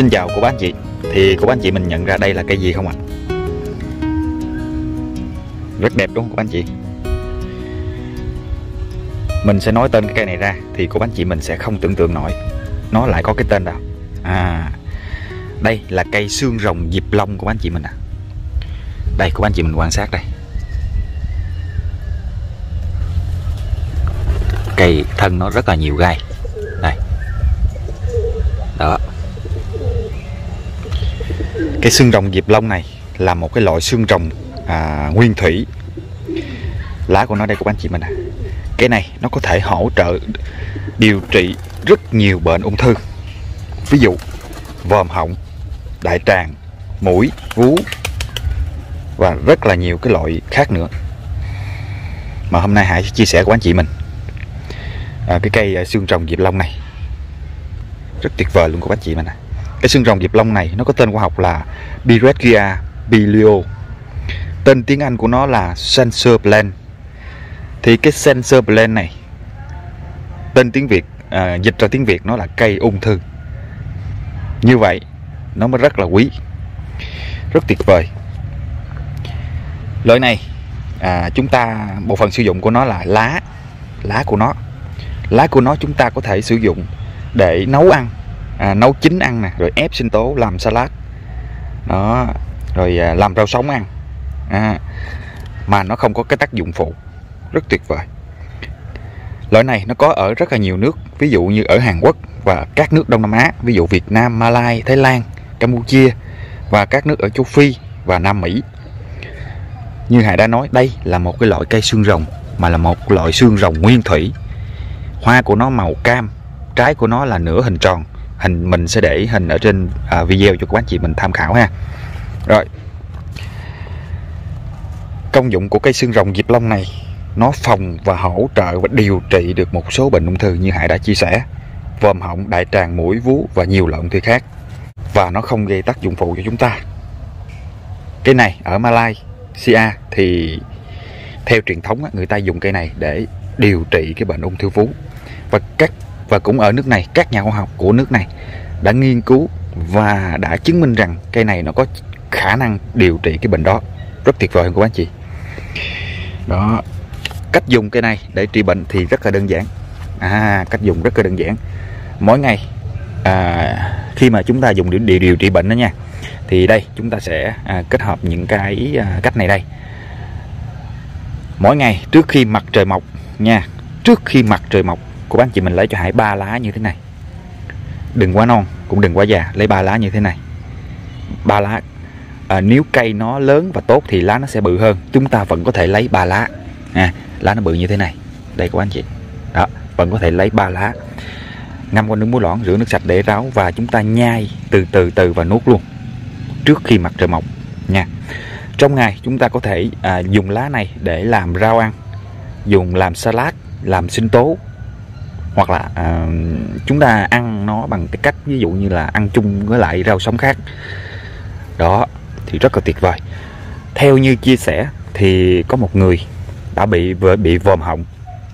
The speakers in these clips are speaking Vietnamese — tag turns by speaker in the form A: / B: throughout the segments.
A: Xin chào cô bác anh chị. Thì cô bác anh chị mình nhận ra đây là cây gì không ạ? Rất đẹp đúng không cô bác anh chị? Mình sẽ nói tên cái cây này ra thì cô bác anh chị mình sẽ không tưởng tượng nổi nó lại có cái tên nào. Đây là cây xương rồng diệp long của bác anh chị mình. Đây cô bác anh chị mình quan sát đây. Cây thân nó rất là nhiều gai. Đây. Đó. Cái xương rồng diệp long này là một cái loại xương rồng nguyên thủy. Lá của nó đây của anh chị mình. Cái này nó có thể hỗ trợ điều trị rất nhiều bệnh ung thư. Ví dụ vòm họng, đại tràng, mũi, vú và rất là nhiều cái loại khác nữa. Mà hôm nay Hải sẽ chia sẻ của anh chị mình cái cây xương rồng diệp long này rất tuyệt vời luôn của anh chị mình. Cái xương rồng diệp long này nó có tên khoa học là Piregia bilio. Tên tiếng Anh của nó là Censer plant. Thì cái Censer plant này tên tiếng Việt dịch ra tiếng Việt nó là cây ung thư. Như vậy nó mới rất là quý, rất tuyệt vời. Loại này chúng ta bộ phận sử dụng của nó là lá của nó. Lá của nó chúng ta có thể sử dụng để nấu ăn, nấu chín ăn nè, rồi ép sinh tố làm salad đó, rồi làm rau sống ăn mà nó không có cái tác dụng phụ, rất tuyệt vời. Loại này nó có ở rất là nhiều nước, ví dụ như ở Hàn Quốc và các nước Đông Nam Á, ví dụ Việt Nam, Malai, Thái Lan, Campuchia và các nước ở châu Phi và Nam Mỹ. Như Hải đã nói, đây là một cái loại cây xương rồng mà là một loại xương rồng nguyên thủy. Hoa của nó màu cam, trái của nó là nửa hình tròn. Mình sẽ để hình ở trên video cho các anh chị mình tham khảo ha. Rồi, công dụng của cây xương rồng diệp long này, nó phòng và hỗ trợ và điều trị được một số bệnh ung thư như Hải đã chia sẻ, vòm họng, đại tràng, mũi, vú và nhiều loại ung thư khác. Và nó không gây tác dụng phụ cho chúng ta. Cây này ở Malaysia thì theo truyền thống người ta dùng cây này để điều trị cái bệnh ung thư vú. Và cũng ở nước này, các nhà khoa học của nước này đã nghiên cứu và đã chứng minh rằng cây này nó có khả năng điều trị cái bệnh đó. Rất tuyệt vời của anh chị. Đó, cách dùng cây này để trị bệnh thì rất là đơn giản. Cách dùng rất là đơn giản. Mỗi ngày khi mà chúng ta dùng để điều trị bệnh đó nha, thì đây chúng ta sẽ kết hợp những cái cách này đây. Mỗi ngày trước khi mặt trời mọc nha, trước khi mặt trời mọc, của bác chị mình lấy cho Hải 3 lá như thế này. Đừng quá non cũng đừng quá già, lấy 3 lá như thế này. 3 lá. Nếu cây nó lớn và tốt thì lá nó sẽ bự hơn. Chúng ta vẫn có thể lấy 3 lá. Lá nó bự như thế này. Đây của anh chị. Đó, vẫn có thể lấy 3 lá. Ngâm qua nước muối loãng, rửa nước sạch để ráo và chúng ta nhai từ và nuốt luôn trước khi mặt trời mọc nha. Trong ngày chúng ta có thể dùng lá này để làm rau ăn, dùng làm salad, làm sinh tố, hoặc là chúng ta ăn nó bằng cái cách ví dụ như là ăn chung với lại rau sống khác. Đó thì rất là tuyệt vời. Theo như chia sẻ thì có một người đã bị vòm họng,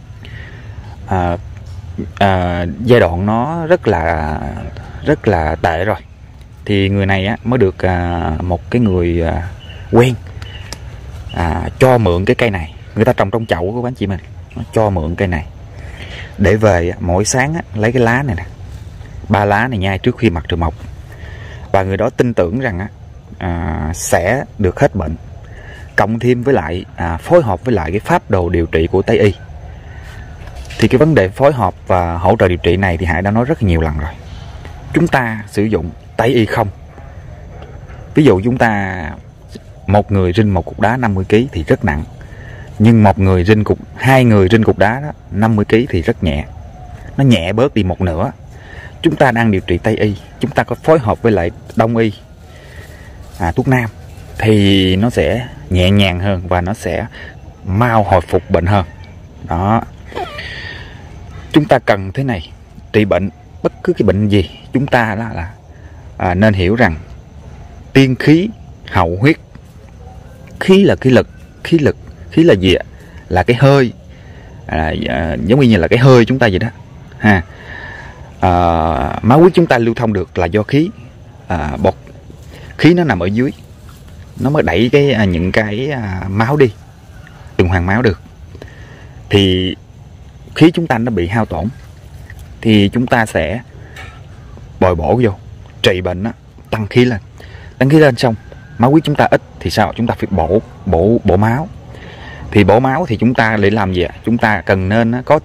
A: giai đoạn nó rất là tệ rồi, thì người này mới được một cái người quen cho mượn cái cây này. Người ta trồng trong chậu của anh chị mình, cho mượn cây này để về mỗi sáng lấy cái lá này nè, 3 lá này nhai trước khi mặt trời mọc. Và người đó tin tưởng rằng sẽ được hết bệnh. Cộng thêm với lại phối hợp với lại cái pháp đồ điều trị của Tây Y. Thì cái vấn đề phối hợp và hỗ trợ điều trị này thì Hải đã nói rất nhiều lần rồi. Chúng ta sử dụng Tây Y không. Ví dụ chúng ta một người rinh một cục đá 50 kg thì rất nặng. Nhưng hai người rinh cục đá đó 50 kg thì rất nhẹ. Nó nhẹ bớt đi một nửa. Chúng ta đang điều trị Tây Y, chúng ta có phối hợp với lại Đông Y, thuốc Nam, thì nó sẽ nhẹ nhàng hơn và nó sẽ mau hồi phục bệnh hơn. Đó. Chúng ta cần thế này, trị bệnh bất cứ cái bệnh gì, chúng ta là nên hiểu rằng tiên khí hậu huyết. Khí là cái lực, khí là gì ạ? Là cái hơi, giống như là cái hơi chúng ta vậy đó. Máu huyết chúng ta lưu thông được là do khí. bọt khí nó nằm ở dưới, nó mới đẩy những cái máu đi, tuần hoàn máu được. Thì khí chúng ta nó bị hao tổn thì chúng ta sẽ bồi bổ vô trị bệnh đó, tăng khí lên xong máu huyết chúng ta ít thì sao, chúng ta phải bổ máu. Thì bổ máu thì chúng ta để làm gì ạ? Chúng ta cần nên có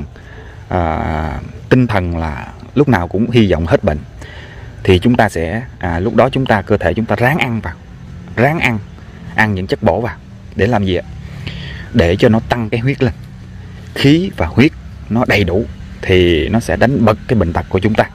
A: tinh thần là lúc nào cũng hy vọng hết bệnh. Thì chúng ta sẽ lúc đó cơ thể chúng ta ráng ăn những chất bổ vào để làm gì ạ? Để cho nó tăng cái huyết lên. Khí và huyết nó đầy đủ thì nó sẽ đánh bật cái bệnh tật của chúng ta.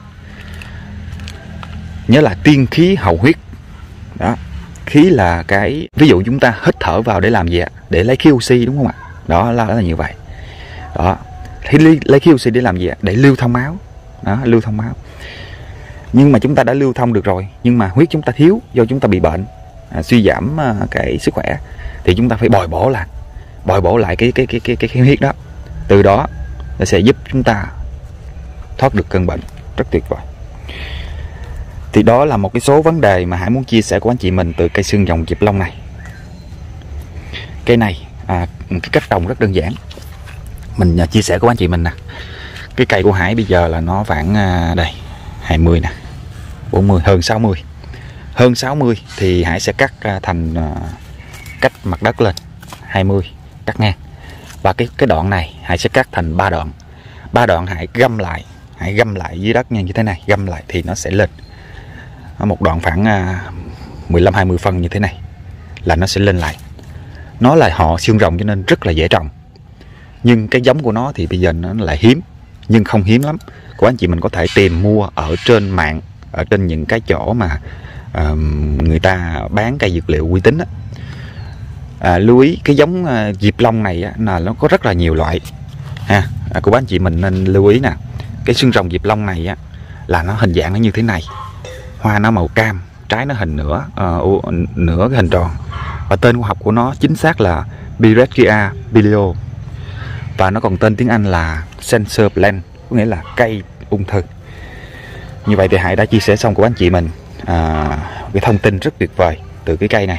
A: Nhớ là tiên khí hậu huyết đó. Khí là cái, ví dụ chúng ta hít thở vào để làm gì ạ? Để lấy khí oxy, đúng không ạ? Đó là như vậy đó. Thì lấy khí oxy để làm gì ạ? Để lưu thông máu đó, lưu thông máu. Nhưng mà chúng ta đã lưu thông được rồi, nhưng mà huyết chúng ta thiếu do chúng ta bị bệnh, suy giảm cái sức khỏe, thì chúng ta phải bồi bổ lại cái huyết đó. Từ đó nó sẽ giúp chúng ta thoát được cơn bệnh. Rất tuyệt vời. Thì đó là một cái số vấn đề mà Hải muốn chia sẻ của anh chị mình từ cây xương rồng Diệp Long này. Cây này cái cách trồng rất đơn giản. Mình chia sẻ của anh chị mình nè. Cái cây của Hải bây giờ là nó khoảng đây 20 nè, 40, hơn 60 thì Hải sẽ cắt thành cách mặt đất lên 20, cắt ngang. Và cái đoạn này Hải sẽ cắt thành 3 đoạn. 3 đoạn Hải găm lại dưới đất như thế này, găm lại thì nó sẽ lên. Một đoạn khoảng 15-20 phân như thế này là nó sẽ lên lại. Nó là họ xương rồng cho nên rất là dễ trồng. Nhưng cái giống của nó thì bây giờ nó lại hiếm, nhưng không hiếm lắm. Của anh chị mình có thể tìm mua ở trên mạng, ở trên những cái chỗ mà người ta bán cây dược liệu uy tín á. Lưu ý cái giống Diệp Long này á, là nó có rất là nhiều loại ha. Của anh chị mình nên lưu ý nè. Cái xương rồng Diệp Long này á, là nó hình dạng nó như thế này, hoa nó màu cam, trái nó hình nửa cái hình tròn. Và tên khoa học của nó chính xác là Pyrethia bilio. Và nó còn tên tiếng Anh là Cancer Plant, có nghĩa là cây ung thư. Như vậy thì Hải đã chia sẻ xong của anh chị mình cái thông tin rất tuyệt vời từ cái cây này.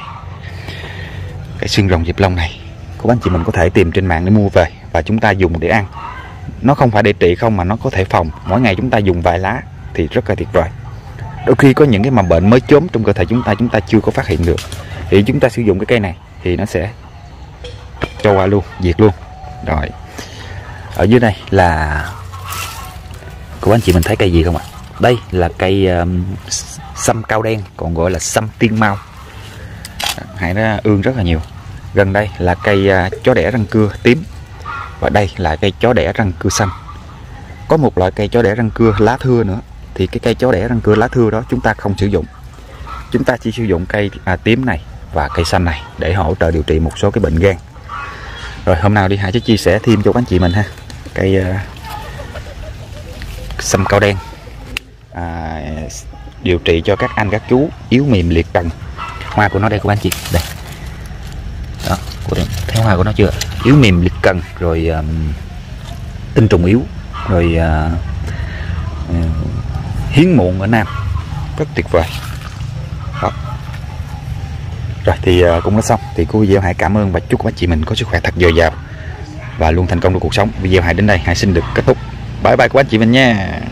A: Cái xương rồng Diệp Long này của anh chị mình có thể tìm trên mạng để mua về và chúng ta dùng để ăn. Nó không phải để trị không mà nó có thể phòng. Mỗi ngày chúng ta dùng vài lá thì rất là tuyệt vời. Đôi khi có những cái mầm bệnh mới chớm trong cơ thể chúng ta chưa có phát hiện được, thì chúng ta sử dụng cái cây này thì nó sẽ cho qua luôn, diệt luôn. Rồi ở dưới đây là của anh chị mình thấy cây gì không ạ? Đây là cây sâm cao đen, còn gọi là sâm tiên mau. Hải nó ương rất là nhiều. Gần đây là cây chó đẻ răng cưa tím. Và đây là cây chó đẻ răng cưa xanh. Có một loại cây chó đẻ răng cưa lá thưa nữa. Thì cái cây chó đẻ răng cưa lá thưa đó chúng ta không sử dụng. Chúng ta chỉ sử dụng cây tím này và cây xanh này để hỗ trợ điều trị một số cái bệnh gan. Rồi hôm nào đi Hải sẽ chia sẻ thêm cho các anh chị mình ha. Cây sâm cao đen điều trị cho các anh các chú yếu mềm liệt trần. Hoa của nó đây của anh chị, đây đó, thấy hoa của nó chưa? Yếu mềm liệt cân, rồi tinh trùng yếu, rồi hiếm muộn ở nam, rất tuyệt vời đó. Rồi thì cũng đã xong. Thì của video Hải cảm ơn và chúc các anh chị mình có sức khỏe thật dồi dào và luôn thành công trong cuộc sống. Video Hải đến đây Hải xin được kết thúc. Bye bye các anh chị mình nha.